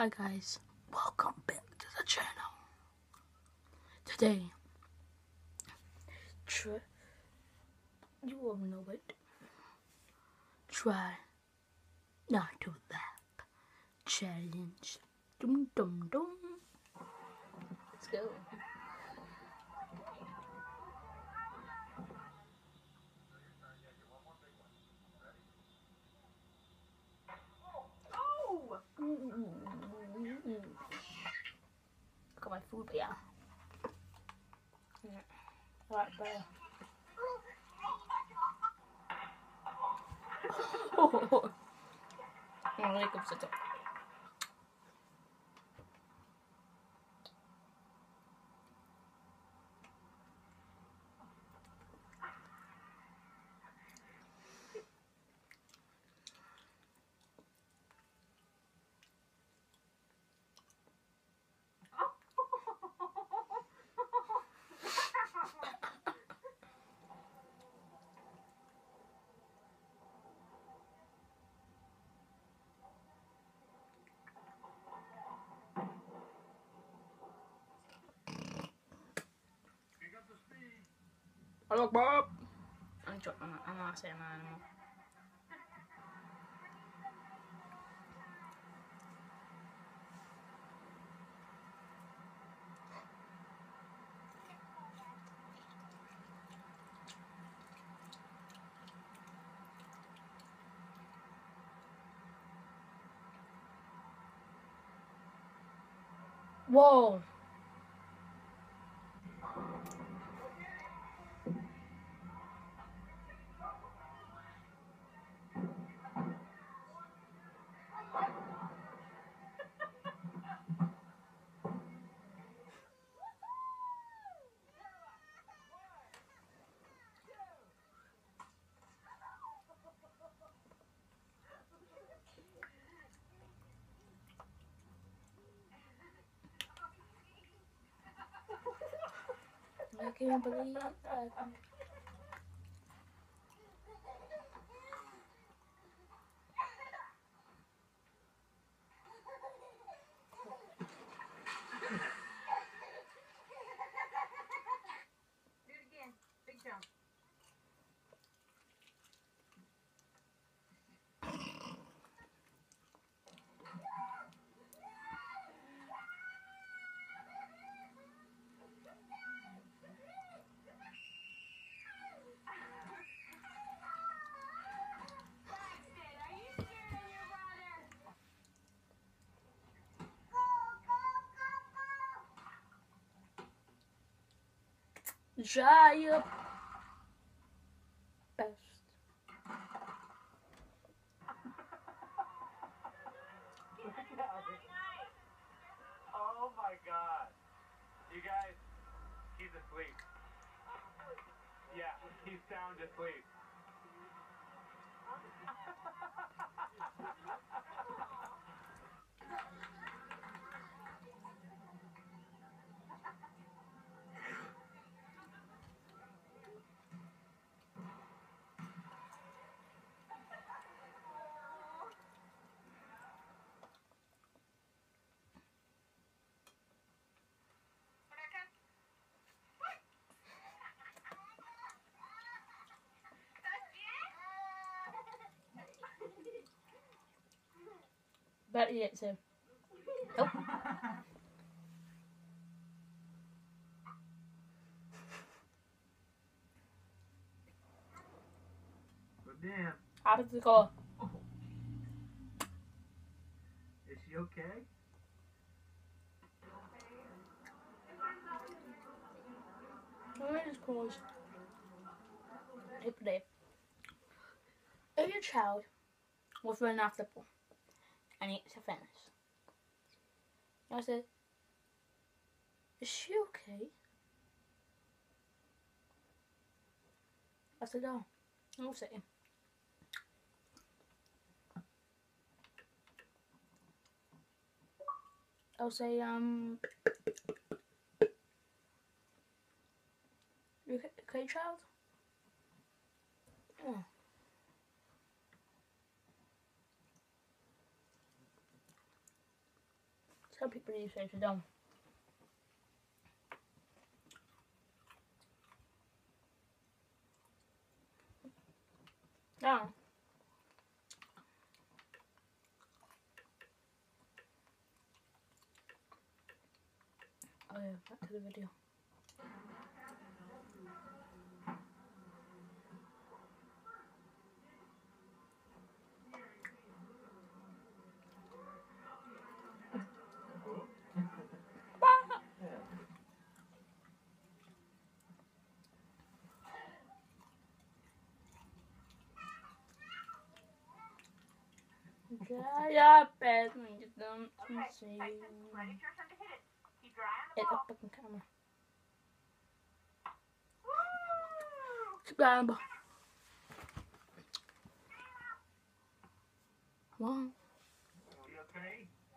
Hi guys, welcome back to the channel. Today, you will know it. Try not to laugh challenge. Dum dum dum. Let's go. Look at my food, but yeah. Right there. I'm really good for it. Hello, Bob. I'm not saying that anymore. Whoa. I can't believe that. Giant best. Oh my god. You guys, he's asleep. Yeah, he's sound asleep. Better yet, Tim. Nope. But damn, How did it go? is she okay? Let me just pause. Today, if your child was running after the ball and it's a fence, I said, is she okay? I said, oh, I'll see. I'll say, you okay, child? Oh. Some people these days don't. No. Oh yeah, back to the video. Yeah, bad when you don't see. Ready for your turn to hit it. Keep your eye on the It's a ball. fucking camera. Woo! Scramble. Come on. You okay?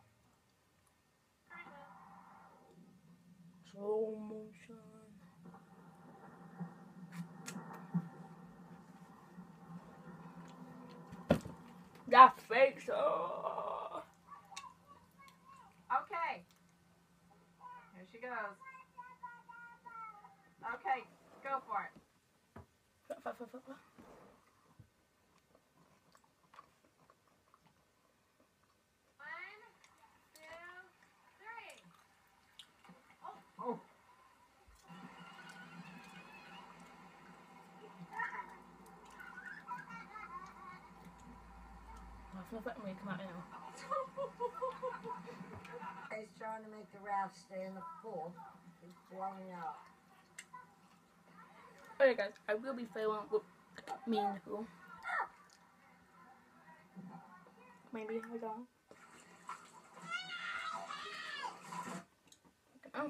Slow motion. That face. Oh. Okay. Here she goes. Okay, go for it. One, two, three. Oh. Come out now. He's trying to make the raft stay in the pool. He's blowing up. Okay guys, I will be filming with me in the pool. Maybe, I don't know. Oh.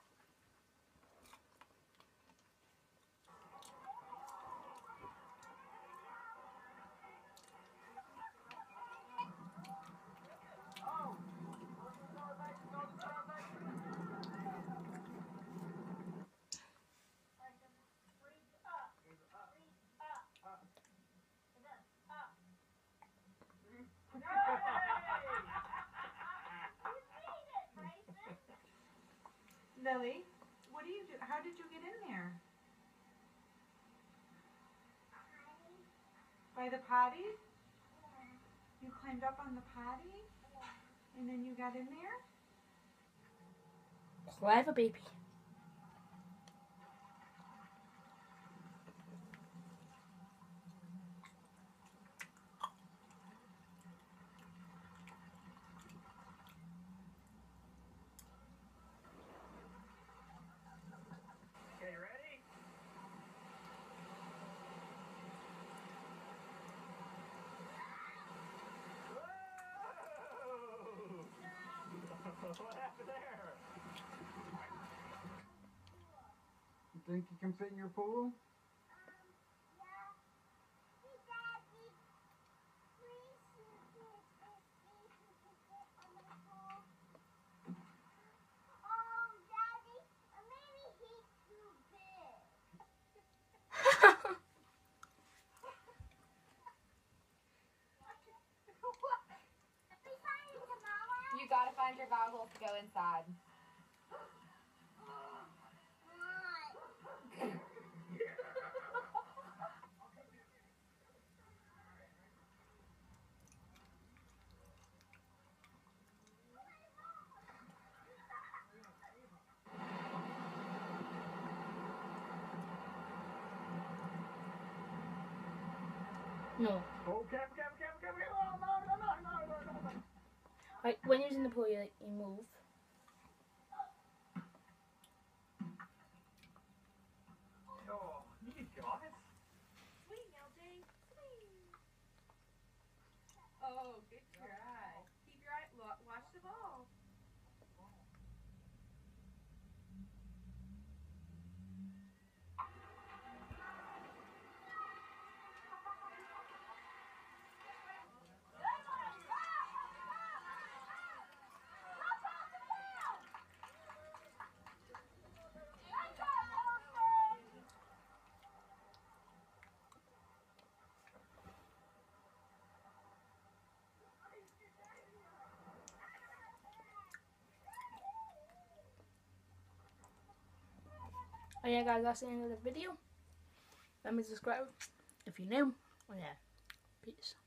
Lily, what do you do? How did you get in there? By the potty? You climbed up on the potty? And then you got in there? Clever baby. Okay, ready? Whoa! What happened there? You think you can fit in your pool? You gotta find your goggles to go inside. No. Oh, careful. Oh, no. Like when you're in the pool, you move. Oh, you got it. Sweet, LJ. Sweet. Oh, good try. Keep your eye, watch the ball. Oh yeah guys, that's the end of the video. Let me subscribe if you're new. Oh yeah. Peace.